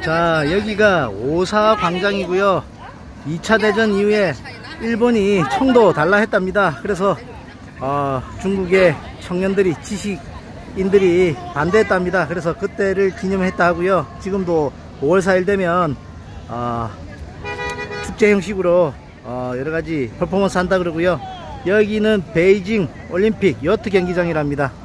자, 여기가 오사 광장이고요. 2차 대전 이후에 일본이 총도 달라 했답니다. 그래서 중국의 청년들이, 지식인들이 반대했답니다. 그래서 그때를 기념했다 하고요. 지금도 5월 4일 되면 축제 형식으로 여러가지 퍼포먼스 한다 그러고요. 여기는 베이징 올림픽 여트 경기장이랍니다.